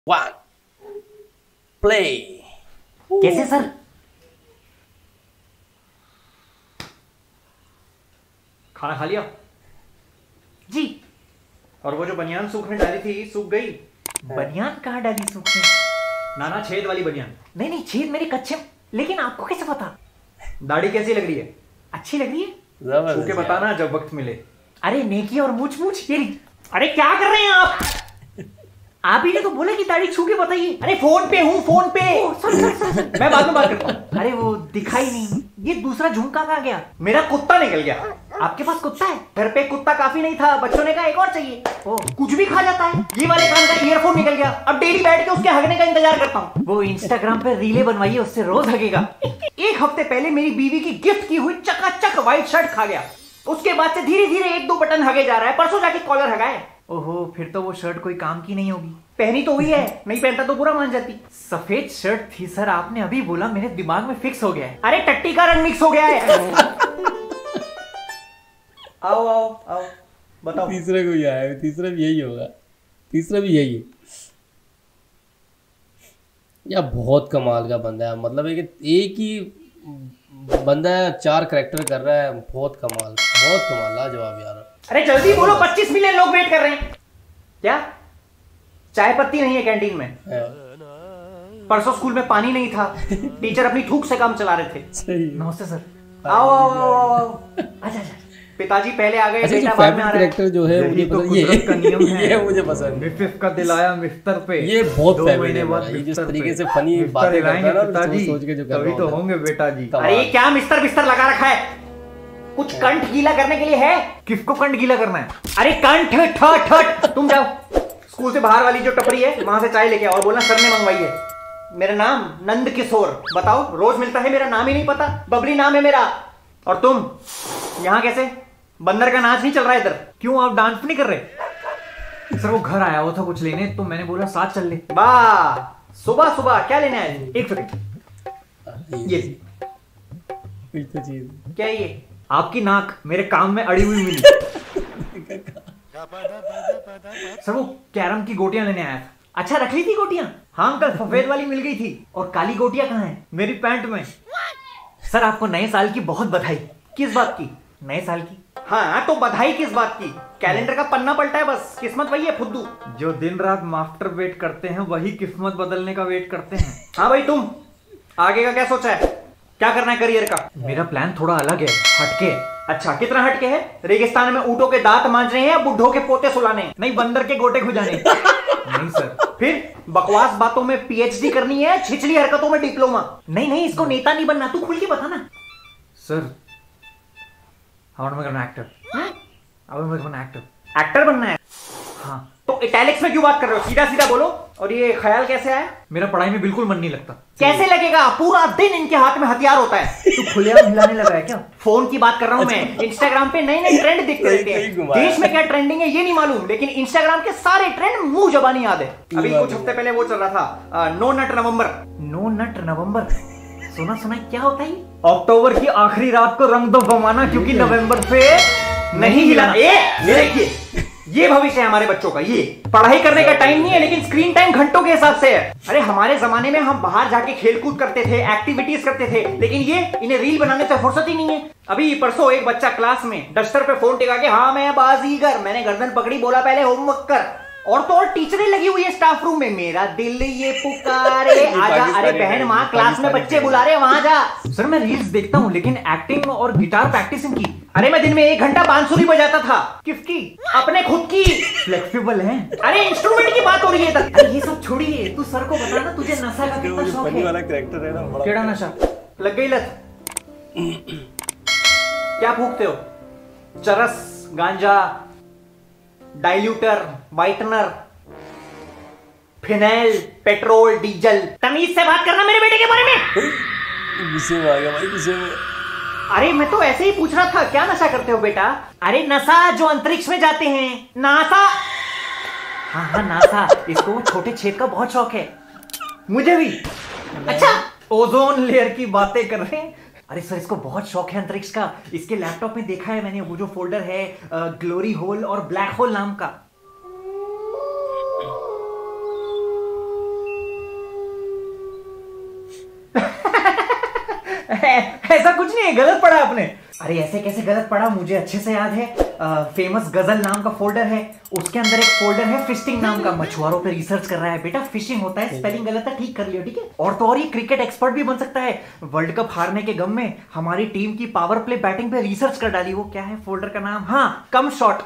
One play. कैसे sir? खाना खा लिया जी। और वो जो बनियान सूखने डाली थी सूख गई? बनियान कहाँ डाली सूखने? नाना छेद वाली बनियान। नहीं नहीं, छेद मेरे कच्चे। लेकिन आपको कैसे पता? दाढ़ी कैसी लग रही है? अच्छी लग रही है। छू के बताना जब वक्त मिले। अरे नेकी और मूछ मूछ ये नहीं। अरे क्या कर रहे हैं आप? आप ही ने तो बोला कि दाढ़ी छू के बताइए। अरे फोन पे हूँ, फोन पे। सर मैं बाद में बात करता हूँ। अरे वो दिखाई नहीं। ये दूसरा झुमका कहाँ गया? मेरा कुत्ता निकल गया। आपके पास कुत्ता है? घर पे कुत्ता काफी नहीं था, बच्चों ने कहा एक और चाहिए। ओ, कुछ भी खा जाता है। ये वाले कान का ईयरफोन निकल गया। अब डेली बैठ के उसके हगने का इंतजार करता हूँ। वो इंस्टाग्राम पे रीले बनवाइए, उससे रोज हगेगा। एक हफ्ते पहले मेरी बीवी की गिफ्ट की हुई चकाचक व्हाइट शर्ट खा गया। उसके बाद से धीरे धीरे एक दो बटन हगे जा रहा है। परसों जाके कॉलर हगाए। ओहो, फिर तो वो शर्ट कोई काम की नहीं होगी। पहनी तो हुई है, नहीं पहनता तो बुरा मान जाती। सफेद शर्ट थी सर, आपने अभी बोला, मेरे दिमाग में फिक्स हो गया है। अरे टट्टी का रंग मिक्स हो गया है। आओ आओ आओ, बताओ। तीसरा कोई आया, तीसरा भी यही होगा। तीसरा भी यही है यार। बहुत कमाल का बंदा है, मतलब एक ही बंदा है, 4 कैरेक्टर कर रहा है। बहुत कमाल, बहुत कमाल, लाजवाब यार। अरे जल्दी बोलो, 25 मिलियन लोग वेट कर रहे हैं। क्या चाय पत्ती नहीं है कैंटीन में? परसों स्कूल में पानी नहीं था, टीचर अपनी थूक से काम चला रहे थे। सही। नमस्ते सर। आओ आओ आओ आओ। अच्छा। पिताजी पहले आ गए, अच्छा, बेटा बाद में आ रहा है। कैरेक्टर जो है मुझे तो पसंद, कुदरत का नियम है। ये मुझे पसंद है। मिफ्फ का दिल आया मिफ्तर पे। ये बहुत 2 फेवरेट महीने है बाद मेरा। ये जिस मिफ्तर तरीके पे। से फनी मिफ्तर बातें करता है ना, पिताजी, सोच के जो कर तभी रहा तो होता है। होंगे बेटा जी। कमाल। अरे ये क्या मिस्तर बिस्तर लगा रखा है? कुछ कंठ गीला करने के लिए है? किसको कंठ गीला करना है? अरे कंठ ठट ठट। तुम जाओ स्कूल से बाहर वाली जो टपरी है वहां से चाय लेके आओ और बोलना सर ने मंगवाई है। मेरा नाम नंद किशोर। बताओ, रोज मिलता है, मेरा नाम ही नहीं पता। बबली नाम है मेरा। और तुम यहाँ कैसे? बंदर का नाच नहीं चल रहा है इधर? क्यों, आप डांस नहीं कर रहे? सर वो घर आया हुआ था कुछ लेने, तो मैंने बोला साथ चल ले। वाह, सुबह सुबह क्या लेने आए? एक सेकंड। ये कुछ तो चीज क्या है ये? आपकी नाक मेरे काम में अड़ी हुई मिली। सर वो कैरम की गोटियां लेने आया था। अच्छा, रख ली थी गोटियां? हाँ अंकल, सफेद वाली मिल गई थी। और काली गोटियां कहाँ हैं? मेरी पैंट में। सर आपको नए साल की बहुत बधाई। किस बात की? नए साल की। हाँ तो बधाई किस बात की? कैलेंडर का पन्ना पलटा है बस, किस्मत वही है फुद्दू। जो दिन रात मास्टर वेट करते हैं, वही किस्मत बदलने का वेट करते हैं। हाँ भाई, तुम आगे का क्या सोचा है? क्या करना है करियर का? मेरा प्लान थोड़ा अलग है, हटके है। अच्छा, कितना हटके है? रेगिस्तान में ऊँटों के दांत मांज रहे हैं या बुड्ढों के पोते सुलाने हैं? नहीं, बंदर के गोटे खुजाने। नहीं सर। फिर बकवास बातों में पीएचडी करनी है, छिछली हरकतों में डिप्लोमा? नहीं, इसको नेता नहीं बनना, तू खुल के बता ना। Sir I want to become an actor. I want to become an actor. Actor बनना है? हाँ। तो इटैलिक्स में क्यों बात कर रहे हो? सीधा सीधा बोलो। और ये ख्याल कैसे आया? मेरा पढ़ाई में बिल्कुल मन नहीं लगता। कैसे लगेगा? पूरा दिन इनके हाथ में हथियार होता है। तू खुलेआम हिलाने लगा है क्या? फोन की बात कर रहा हूं मैं। इंस्टाग्राम पे नए नए ट्रेंड दिखते रहते सही हैं। घुमाया। देश में क्या ट्रेंडिंग है ये नहीं मालूम, लेकिन इंस्टाग्राम के सारे ट्रेंड मुंह जबानी याद है। अभी कुछ हफ्ते पहले वो चल रहा था, नो नट नवंबर। नो नट नवंबर? सुना क्या होता है? अक्टूबर की आखिरी रात को रंग दो बमाना, क्योंकि नवंबर पे नहीं हिलाना। ये देखिए, ये भविष्य है हमारे बच्चों का। ये पढ़ाई करने का टाइम नहीं है, लेकिन स्क्रीन टाइम घंटों के हिसाब से है। अरे हमारे जमाने में हम बाहर जाके खेलकूद करते थे, एक्टिविटीज करते थे, लेकिन ये इन्हें रील बनाने से फुर्सत ही नहीं है। अभी परसों एक बच्चा क्लास में डस्टर पे फोन टिका के, हाँ मैं बाजीगर, मैंने गर्दन पकड़ी, बोला पहले होमवर्क कर। और तो और टीचरें लगी हुई है स्टाफ रूम में, मेरा दिल ये पुकारे आजा। अरे बहन, माँ क्लास में बच्चे बुला रहे, वहां जा। सर मैं रील्स देखता हूँ, लेकिन एक्टिंग और गिटार प्रैक्टिसिंग की। अरे मैं दिन में 1 घंटा बांसुरी बजाता था। किसकी? अपने खुद की। फ्लेक्सिबल है। अरे इंस्ट्रूमेंट की बात हो रही है इधर। अरे ये सब छोड़िए, तू सर को बता ना, तुझे नशा का कितना शौक फनी है? वाला कैरेक्टर है ना, बड़ा। केड़ा नशा? लग गई लत? क्या फूकते हो? चरस, गांजा, diluter, whitener, phenyl, petrol, diesel? तमीज से बात करना मेरे बेटे के बारे में। गुस्से में आ गया भाई, गुस्से में। अरे मैं तो ऐसे ही पूछ रहा था, क्या नशा करते हो बेटा? अरे नशा जो अंतरिक्ष में जाते हैं, नासा। हाँ नासा, इसको छोटे छेद का बहुत शौक है। मुझे भी। अच्छा, ओजोन लेयर की बातें कर रहे हैं। अरे सर, इसको बहुत शौक है अंतरिक्ष का। इसके लैपटॉप में देखा है मैंने, वो जो फोल्डर है ग्लोरी होल और ब्लैक होल नाम का। ऐसा कुछ नहीं है, गलत पढ़ा आपने। अरे ऐसे कैसे गलत पढ़ा, मुझे अच्छे से याद है। फेमस गजल नाम का फोल्डर है, उसके अंदर एक फोल्डर है फिशिंग नाम का। मछुआरों पे रिसर्च कर रहा है बेटा, फिशिंग होता है, स्पेलिंग गलत है, ठीक कर लियो, ठीक है। और तो और ये क्रिकेट एक्सपर्ट भी बन सकता है। वर्ल्ड कप हारने के गम में हमारी टीम की पावर प्ले बैटिंग पे रिसर्च कर डाली। वो क्या है फोल्डर का नाम, हाँ कम शॉट।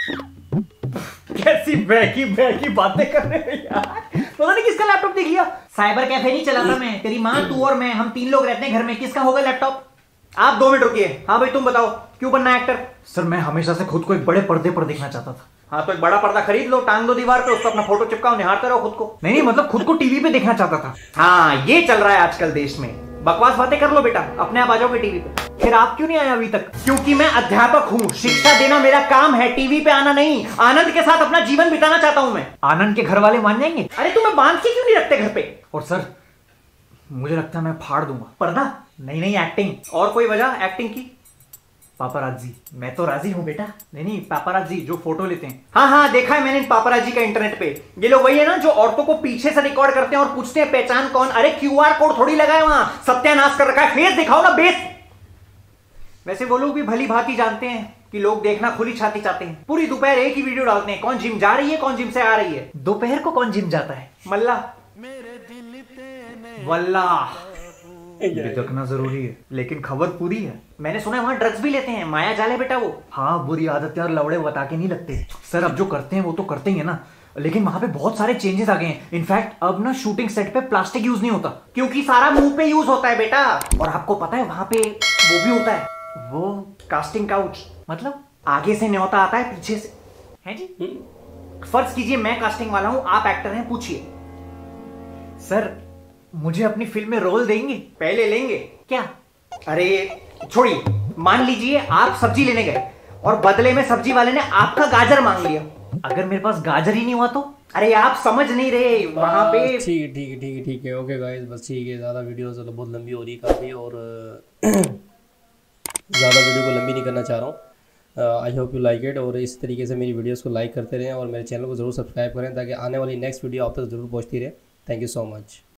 कैसी बैकी बातें कर रहे हैं यार, पता नहीं किसका लैपटॉप देख लिया। साइबर कैफे नहीं चलाता मैं, तेरी माँ, तू और मैं, हम 3 लोग रहते हैं घर में, किसका होगा लैपटॉप। आप 2 मिनट रुकिए। हाँ भाई तुम बताओ क्यों बनना है एक्टर। सर मैं हमेशा से खुद को एक बड़े पर्दे पर देखना चाहता था। हाँ तो एक बड़ा पर्दा खरीद लो, टांग दो दीवार पे, उस पर अपना फोटो चिपकाओ, निहारते रहो खुद को। नहीं मतलब खुद को टीवी पे देखना चाहता था। हाँ ये चल रहा है आजकल देश में, बकवास बातें कर लो बेटा, अपने आप आ जाओगे टीवी पे। फिर आप क्यों नहीं आए अभी तक। क्योंकि मैं अध्यापक हूँ, शिक्षा देना मेरा काम है, टीवी पे आना नहीं। आनंद के साथ अपना जीवन बिताना चाहता हूँ मैं। आनंद के घर वाले मान जाएंगे। अरे तुम्हें बांध के क्यों नहीं रखते घर पे। और सर मुझे लगता है मैं फाड़ दूंगा पर्दा। नहीं एक्टिंग। और कोई वजह एक्टिंग की। पापाराजी, मैं तो राजी हूँ बेटा। नहीं पापाराजी जो फोटो लेते हैं। हाँ देखा है मैंने पापाराजी का इंटरनेट पे। ये लोग वही है ना जो औरतों को पीछे से रिकॉर्ड करते हैं और पूछते हैं पहचान कौन। अरे QR कोड थोड़ी लगा है वहां, सत्यानाश कर रखा है, फेस दिखाओ ना बेस। वैसे वो लोग भी भली भांति जानते हैं कि लोग देखना खुली छाती चाहते हैं। पूरी दोपहर एक ही वीडियो डालते हैं, कौन जिम जा रही है, कौन जिम से आ रही है। दोपहर को कौन जिम जाता है, मल्ला वल्ला। देखना जरूरी है लेकिन खबर पूरी है। मैंने सुना है वहां ड्रग्स भी लेते हैं, माया जाल है बेटा वो। हाँ बुरी आदतें और लवड़े बता के नहीं लगते सर। अब जो करते हैं वो तो करते ही है ना, लेकिन वहां पे बहुत सारे चेंजेस आ गए हैं। इनफैक्ट अब ना शूटिंग सेट पे प्लास्टिक यूज नहीं होता, क्योंकि सारा मुंह पे यूज होता है बेटा। और आपको पता है वहां पे वो भी होता है, वो कास्टिंग काउच, मतलब आगे से न्योता आता है पीछे से, है जी। फर्ज कीजिए मैं कास्टिंग वाला हूं, आप एक्टर हैं, पूछिए। सर मुझे अपनी फिल्म में रोल देंगे। पहले लेंगे क्या। अरे छोड़िए, मान लीजिए आप सब्जी लेने गए और बदले में सब्जी वाले ने आपका गाजर मांग लिया। अगर मेरे पास गाजर ही नहीं हुआ तो। अरे आप समझ नहीं रहे वहां पे। ठीक है ओके गाइस, बस ठीक है। ज़्यादा वीडियो चलो बहुत लंबी हो रही है काफ़ी, और ज़्यादा वीडियो को लंबी नहीं करना चाह रहा हूँ। I hope you like it, और इस तरीके से मेरी वीडियोस को लाइक करते रहें और मेरे चैनल को ज़रूर सब्सक्राइब करें ताकि आने वाली नेक्स्ट वीडियो आप तक ज़रूर पहुँचती रहे। Thank you so much.